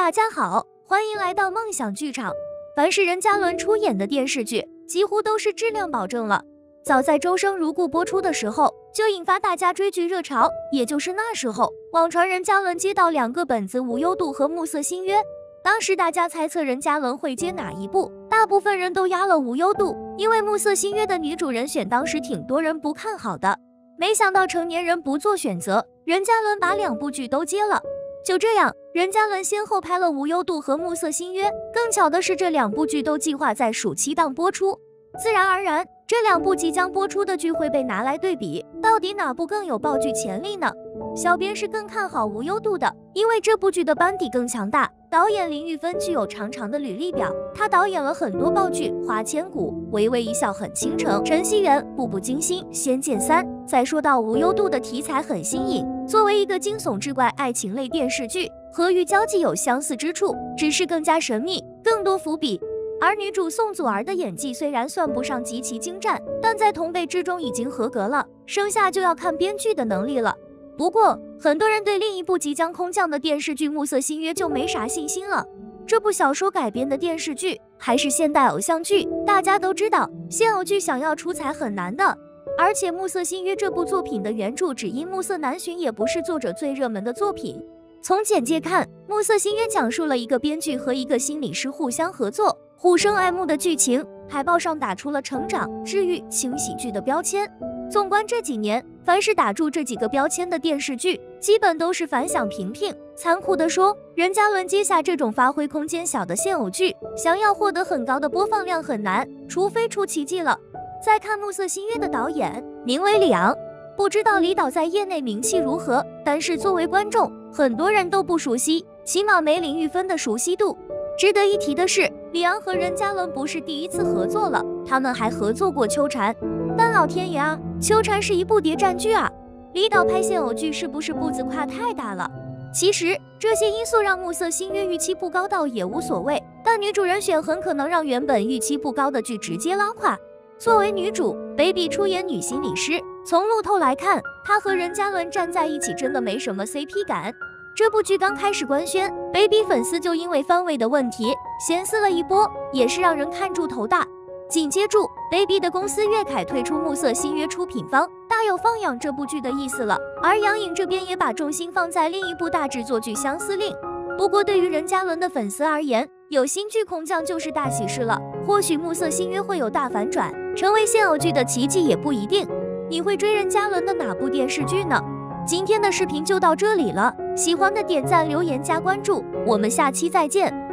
大家好，欢迎来到梦想剧场。凡是任嘉伦出演的电视剧，几乎都是质量保证了。早在《周生如故》播出的时候，就引发大家追剧热潮。也就是那时候，网传任嘉伦接到2个本子《无忧渡》和《暮色新约》。当时大家猜测任嘉伦会接哪一部，大部分人都压了《无忧渡》，因为《暮色新约》的女主人选当时挺多人不看好的。没想到成年人不做选择，任嘉伦把2部剧都接了。就这样，任嘉伦先后拍了《无忧渡》和《暮色新约》。更巧的是，这2部剧都计划在暑期档播出。自然而然，这2部即将播出的剧会被拿来对比，到底哪部更有爆剧潜力呢？小编是更看好《无忧渡》的，因为这部剧的班底更强大。导演林玉芬具有长长的履历表，她导演了很多爆剧《花千骨》《微微一笑很倾城》《陈希媛》《步步惊心》《仙剑3》。再说到《无忧渡》的题材很新颖，作为一个惊悚志怪爱情类电视剧，和《玉娇记》有相似之处，只是更加神秘，更多伏笔。而女主宋祖儿的演技虽然算不上极其精湛，但在同辈之中已经合格了，剩下就要看编剧的能力了。不过，很多人对另一部即将空降的电视剧《暮色新约》就没啥信心了。这部小说改编的电视剧还是现代偶像剧，大家都知道，现偶剧想要出彩很难的。而且《暮色新约》这部作品的原著《只因暮色难寻》也不是作者最热门的作品。从简介看，《暮色新约》讲述了一个编剧和一个心理师互相合作，互生爱慕的剧情。海报上打出了成长、治愈、轻喜剧的标签。纵观这几年，凡是打住这几个标签的电视剧，基本都是反响平平。残酷地说，任嘉伦接下这种发挥空间小的现偶剧，想要获得很高的播放量很难，除非出奇迹了。再看《暮色新约》的导演名为李昂，不知道李导在业内名气如何，但是作为观众，很多人都不熟悉，起码没林玉芬的熟悉度。值得一提的是，李昂和任嘉伦不是第一次合作了，他们还合作过《秋蝉》。但老天爷啊，《秋蝉》是一部谍战剧啊！李导拍现偶剧是不是步子跨太大了？其实这些因素让《暮色新约》预期不高倒也无所谓，但女主人选很可能让原本预期不高的剧直接拉垮。作为女主 ，Baby 出演女心理师，从路透来看，她和任嘉伦站在一起真的没什么 CP 感。这部剧刚开始官宣 ，Baby 粉丝就因为番位的问题闲撕了一波，也是让人看住头大。紧接着 ，Baby 的公司粤凯退出《暮色新约》出品方，大有放养这部剧的意思了。而杨颖这边也把重心放在另一部大制作剧《相思令》。不过对于任嘉伦的粉丝而言，有新剧空降就是大喜事了。或许《暮色新约》会有大反转，成为现偶剧的奇迹也不一定。你会追任嘉伦的哪部电视剧呢？今天的视频就到这里了，喜欢的点赞、留言、加关注，我们下期再见。